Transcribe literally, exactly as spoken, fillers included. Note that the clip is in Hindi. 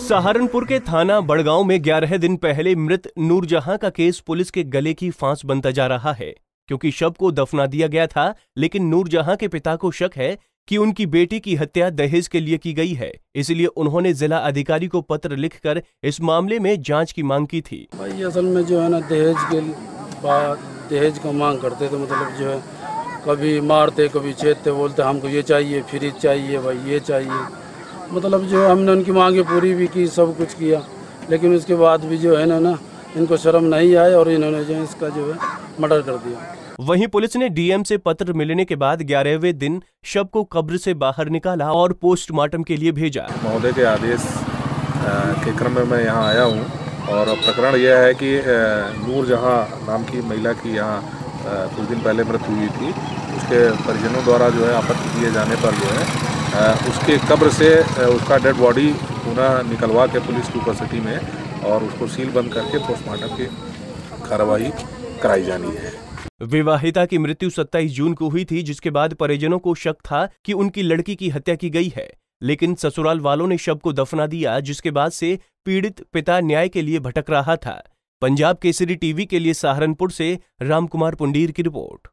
सहारनपुर के थाना बड़गांव में ग्यारह दिन पहले मृत नूरजहां का केस पुलिस के गले की फांस बनता जा रहा है, क्योंकि शव को दफना दिया गया था। लेकिन नूरजहां के पिता को शक है कि उनकी बेटी की हत्या दहेज के लिए की गई है, इसलिए उन्होंने जिला अधिकारी को पत्र लिखकर इस मामले में जांच की मांग की थी। भाई असल में जो है ना दहेज के बाद दहेज का मांग करते थे, मतलब जो है कभी मारते कभी छेदते, बोलते हमको ये चाहिए, फ्रिज चाहिए, भाई ये चाहिए। मतलब जो है हमने उनकी मांगे पूरी भी की, सब कुछ किया, लेकिन उसके बाद भी जो है ना ना इनको शर्म नहीं आए और इन्होंने जो है इसका जो है मर्डर कर दिया। वहीं पुलिस ने डीएम से पत्र मिलने के बाद ग्यारहवें दिन शव को कब्र से बाहर निकाला और पोस्टमार्टम के लिए भेजा। महोदय के आदेश के क्रम में मैं यहाँ आया हूँ और प्रकरण यह है कि नूरजहां नाम की महिला की यहाँ कुछ दिन पहले मृत्यु हुई थी। उसके परिजनों द्वारा जो है आपत्ति किए जाने पर जो है उसके कब्र से उसका डेड बॉडी पुनः निकलवा के पुलिस की उपस्थिति में और उसको सील बंद करके पोस्टमार्टम की कार्रवाई कराई जानी है। विवाहिता की मृत्यु सत्ताईस जून को हुई थी, जिसके बाद परिजनों को शक था कि उनकी लड़की की हत्या की गई है, लेकिन ससुराल वालों ने शव को दफना दिया, जिसके बाद से पीड़ित पिता न्याय के लिए भटक रहा था। पंजाब केसरी टीवी के लिए सहारनपुर से रामकुमार पुंडीर की रिपोर्ट।